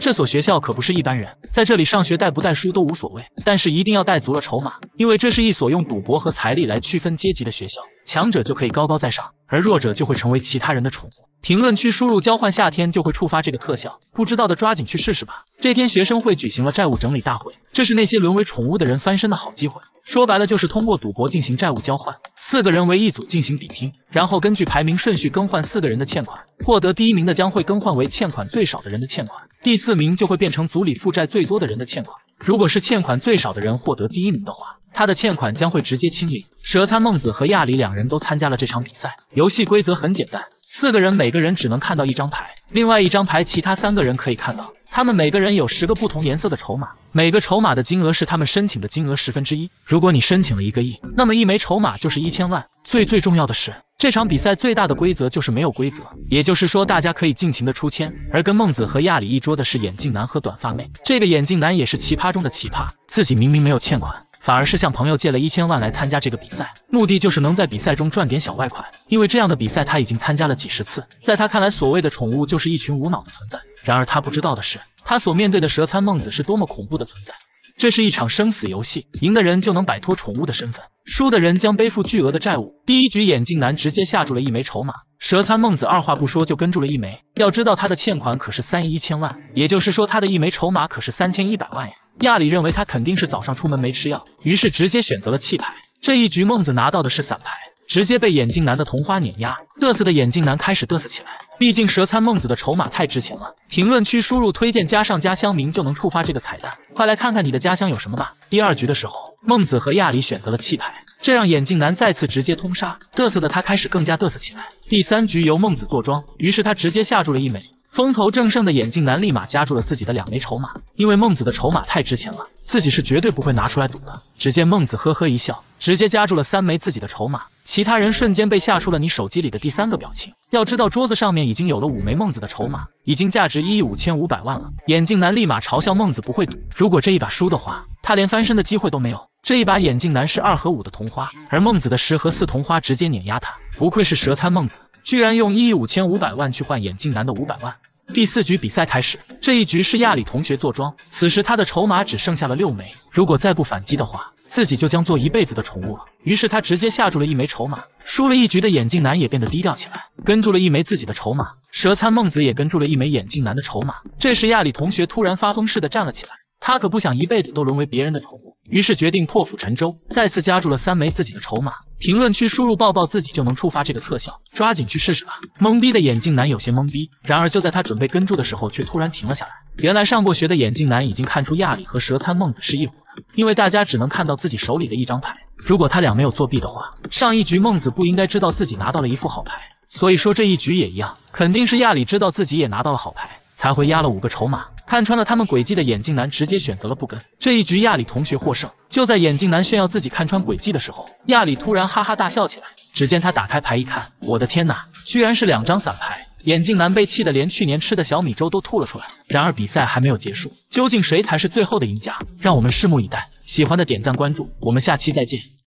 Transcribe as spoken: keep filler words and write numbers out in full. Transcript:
这所学校可不是一般人，在这里上学带不带书都无所谓，但是一定要带足了筹码，因为这是一所用赌博和财力来区分阶级的学校，强者就可以高高在上，而弱者就会成为其他人的宠物。评论区输入交换夏天就会触发这个特效，不知道的抓紧去试试吧。这天学生会举行了债务整理大会，这是那些沦为宠物的人翻身的好机会。说白了就是通过赌博进行债务交换，四个人为一组进行比拼，然后根据排名顺序更换四个人的欠款，获得第一名的将会更换为欠款最少的人的欠款，第四名就会变成组里负债最多的人的欠款。如果是欠款最少的人获得第一名的话，他的欠款将会直接清零。蛇参孟子和亚里两人都参加了这场比赛，游戏规则很简单，四个人每个人只能看到一张牌，另外一张牌其他三个人可以看到。他们每个人有十个不同颜色的筹码，每个筹码的金额是他们申请的金额十分之一。如果你申请了一个亿，那么一枚筹码就是一千万。最最重要的是，这场比赛最大的规则就是没有规则，也就是说大家可以尽情的出千。而跟孟子和亚里一桌的是眼镜男和短发妹，这个眼镜男也是奇葩中的奇葩，自己明明没有欠款，反而是向朋友借了一千万来参加这个比赛，目的就是能在比赛中赚点小外快。因为这样的比赛他已经参加了几十次，在他看来，所谓的宠物就是一群无脑的存在。然而他不知道的是，他所面对的蛇参孟子是多么恐怖的存在。这是一场生死游戏，赢的人就能摆脱宠物的身份，输的人将背负巨额的债务。第一局眼镜男直接下注了一枚筹码，蛇参孟子二话不说就跟注了一枚。要知道他的欠款可是三亿一千万，也就是说他的一枚筹码可是三千一百万呀。亚里认为他肯定是早上出门没吃药，于是直接选择了弃牌。这一局孟子拿到的是散牌，直接被眼镜男的同花碾压。嘚瑟的眼镜男开始嘚瑟起来，毕竟蛇参孟子的筹码太值钱了。评论区输入推荐加上家乡名就能触发这个彩蛋，快来看看你的家乡有什么吧。第二局的时候，孟子和亚里选择了弃牌，这让眼镜男再次直接通杀，嘚瑟的他开始更加嘚瑟起来。第三局由孟子坐庄，于是他直接下注了一枚。风头正盛的眼镜男立马加注了自己的两枚筹码，因为孟子的筹码太值钱了，自己是绝对不会拿出来赌的。只见孟子呵呵一笑，直接加注了三枚自己的筹码，其他人瞬间被吓出了你手机里的第三个表情。要知道桌子上面已经有了五枚孟子的筹码，已经价值一亿五千五百万了。眼镜男立马嘲笑孟子不会赌，如果这一把输的话，他连翻身的机会都没有。这一把眼镜男是二和五的同花，而孟子的十和四同花直接碾压他，不愧是蛇参孟子，居然用一亿五千五百万去换眼镜男的五百万。第四局比赛开始，这一局是亚里同学坐庄，此时他的筹码只剩下了六枚，如果再不反击的话，自己就将做一辈子的宠物了。于是他直接下注了一枚筹码，输了一局的眼镜男也变得低调起来，跟注了一枚自己的筹码。蛇参孟子也跟注了一枚眼镜男的筹码。这时亚里同学突然发疯似的站了起来，他可不想一辈子都沦为别人的宠物，于是决定破釜沉舟，再次加注了三枚自己的筹码。评论区输入抱抱自己就能触发这个特效，抓紧去试试吧。懵逼的眼镜男有些懵逼，然而就在他准备跟注的时候，却突然停了下来。原来上过学的眼镜男已经看出亚里和蛇参孟子是一伙的，因为大家只能看到自己手里的一张牌。如果他俩没有作弊的话，上一局孟子不应该知道自己拿到了一副好牌，所以说这一局也一样，肯定是亚里知道自己也拿到了好牌，才会压了五个筹码。看穿了他们诡计的眼镜男直接选择了不跟。这一局亚里同学获胜。就在眼镜男炫耀自己看穿诡计的时候，亚里突然哈哈大笑起来。只见他打开牌一看，我的天哪，居然是两张散牌！眼镜男被气得连去年吃的小米粥都吐了出来。然而比赛还没有结束，究竟谁才是最后的赢家？让我们拭目以待。喜欢的点赞关注，我们下期再见。